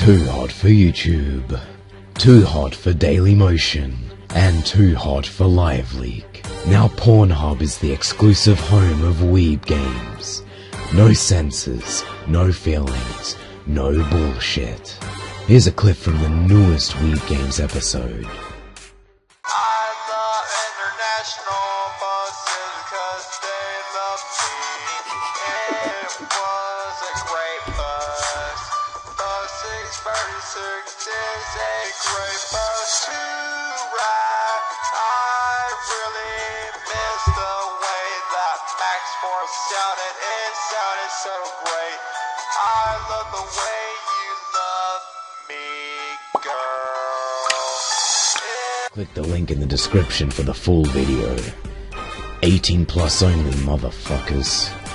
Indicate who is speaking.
Speaker 1: Too hot for YouTube, too hot for Daily Motion, and too hot for Live Leak. Now Pornhub is the exclusive home of Weeb games. No censors, no feelings, no bullshit. Here's a clip from the newest Weeb Games episode.
Speaker 2: I love international buses 'cause they love me. It was a great bus. Bus 636 is a great bus to ride. I really miss the way that Max Force sounded. It sounded so great. I love the way you love me, girl.
Speaker 1: Click the link in the description for the full video. 18 plus only, motherfuckers.